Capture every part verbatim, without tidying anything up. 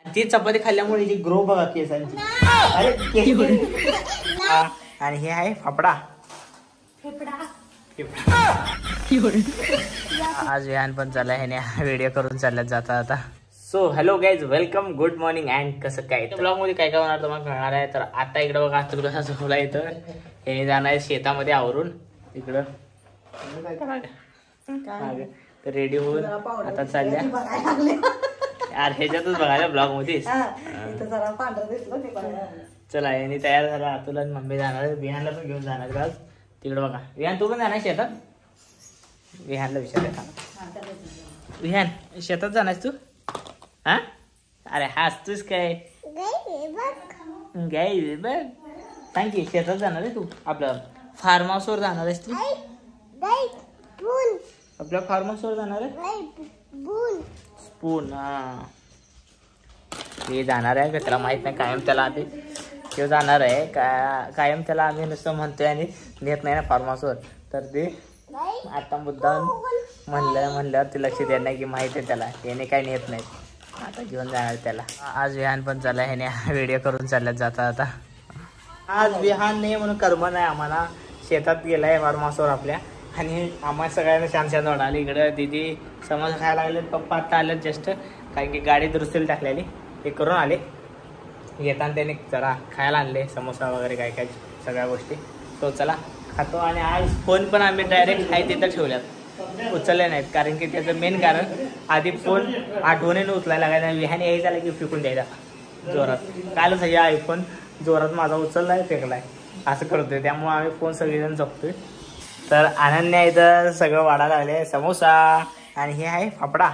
ती चपाती खाल्ल्यामुळे जी ग्रो बघा केसांची. अरे केस. आणि हे आहे फाफडा. आज विहान पण चालला ह्याने व्हिडिओ करून चालल्यात जाता आता. So hello guys, welcome, good morning and कसं काय ब्लॉग मध्ये काय काय होणार तुम्हाला कळणार आहे. तर आता इकडं बघा अतुल कसा झोपला इथं. हे जाणार आहे शेतामध्ये आवरून इकडं. तर रेडी होऊन आता चालल्या यार ह्याच्यातच बघायला ब्लॉग मध्ये. चला यांनी तयार झाला. अतुल आणि मम्मी जाणार आहे. विहानला पण घेऊन जाणार आज तिकडे बघा. विहान तू पण जाणार शेतात? विहानला विचारायला. विहान शेतात जाणार तू? हा अरे हसतोस काय? गाई बघ सांग की शेतात जाणार आहे तू? आपल्या फार्म हाऊस वर जाणार आहेस तू? आपल्या फार्म हाऊस वर जाणार आहे? स्पून. हा ते जाणार आहे का त्याला माहित नाही. कायम त्याला आधी तो जाणार आहे का कायम त्याला आम्ही नुसतं म्हणतोय आणि नेत नाही ना फार्म हाऊस वर. तर ते आता मुद्दाम म्हणलं म्हणल्यावर ते लक्ष देत नाही की माहित आहे त्याला याने काय नेत नाही. आता घेऊन जाणार त्याला. आज विहान पण चालला ह्याने व्हिडिओ करून चालल्यात जाता आता. आज विहान नाही म्हणून कर्म नाही आम्हाला. शेतात गेलाय फार्म हाऊस वर आपल्या. आणि आम्हाला सगळ्यांना छान छान वाढाली. इकडं दीदी समोसा खायला लागले. पप्पा आता आले जस्ट कारण की गाडी दुरुस्तीला टाकलेली ते करून आले. येताना त्याने जरा खायला आणले समोसा वगैरे काय काय सगळ्या गोष्टी. तो चला खातो. आणि आज फोन पण आम्ही डायरेक्ट आहे तिथं ठेवल्यात, उचलले नाहीत. कारण की त्याचं मेन कारण आधी फोन आठवणीने उचलायला लागायचा. विहान यायचं झालं की फेकून द्यायचा जोरात. कालच हे आयफोन जोरात माझा उचललाय फेकलाय असं करतोय. त्यामुळे आम्ही फोन सगळेजण जपतोय. तर अनन्या इथं सगळं वाढायला लागले. समोसा आणि हे आहे फाफडा.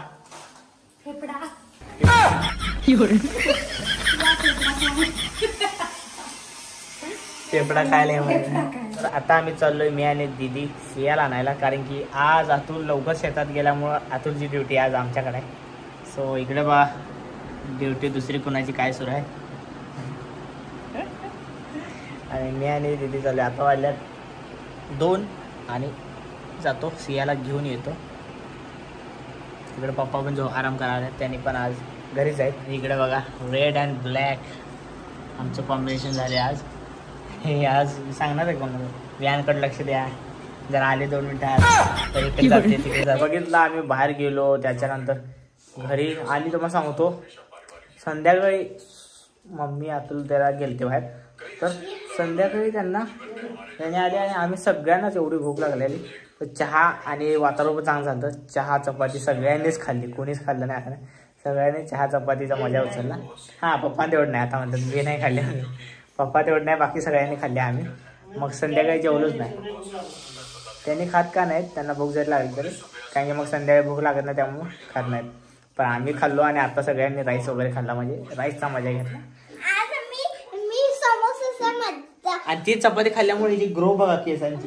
फेफडा खायला. तर आता आम्ही चाललोय मी आणि दीदी सियाला आणायला. कारण की आज अतुल लवकर शेतात गेल्यामुळं अतुलची ड्युटी आज आमच्याकडे आहे. सो इकडे बा ड्युटी दुसरी कोणाची काय सुरू आहे. आणि मी आणि दीदी चाललोय. आता वाजल्यात दोन आणि जातो सियाला घेऊन येतो. इकडे पप्पा पण जो आराम करायला त्यांनी पण आज घरीच आहेत. इकडे बघा रेड अँड ब्लॅक आमचं कॉम्बिनेशन झाले आज. हे आज सांगणार आहे कोणाला विहानकडे लक्ष द्या जरा आले दोन मिनिटं तरी इकडे जाते तिकडे. बघितलं आम्ही बाहेर गेलो. त्याच्यानंतर घरी आली तर मग सांगतो संध्याकाळी मम्मी अतुल त्याला गेलते बाहेर. तर संध्याकाळी त्यांना त्याने आले आणि आम्ही सगळ्यांनाच एवढी भूक लागलेली. तर चहा आणि वातावरण पण चांगलं झालं. चहा चपाती सगळ्यांनीच खाल्ली, कोणीच खाल्लं नाही असं. सगळ्यांनी चहा चपातीचा मजा उचलला. हां पप्पा तेवढं नाही आता म्हणतात मी नाही खाल्ले. पप्पा तेवढं नाही बाकी सगळ्यांनी खाल्ले आम्ही. मग संध्याकाळी जेवलोच नाही. त्यांनी खात का नाहीत त्यांना भूक जरी लागली तरी. कारण की मग संध्याकाळी भूक लागत नाही त्यामुळं खात नाहीत. पण आम्ही खाल्लो आणि आता सगळ्यांनी राईस वगैरे खाल्ला. म्हणजे राईसचा मजा घेतला. आणि ती चपाती खाल्ल्यामुळे जी ग्रो बघा केसांची.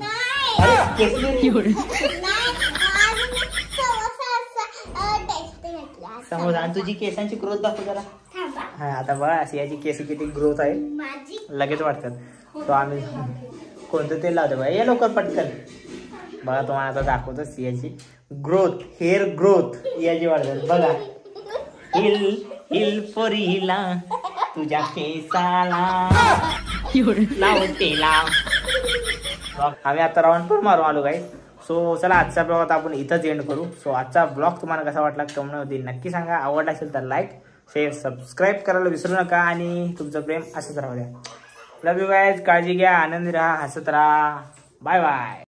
समोसा आणि तुझी केसांची ग्रोथ दाखव जरा. हा आता बघा सियाची केस किती ग्रोथ आहे लगेच वाटतात. तो आम्ही कोणतं तेल लावतो बघा. या लवकर पटकन बघा तुम्हाला आता दाखवतो सियाची ग्रोथ, हेअर ग्रोथ याची वाढतात बघा. हिल हिल पोरीला तुझ्या केसाला लावतेला. आम्ही आता राऊंड पण मारू आलो काही. सो चला आजचा ब्लॉग आता आपण इथंच एंड करू. सो आजचा ब्लॉग तुम्हाला कसा वाटला कमेंटमध्ये नक्की सांगा. आवडला असेल तर लाईक शेअर सबस्क्राईब करायला विसरू नका. आणि तुमचं प्रेम असंच राहू द्या. Love you guys. काळजी घ्या, आनंदी राहा, हसत राहा. Bye bye.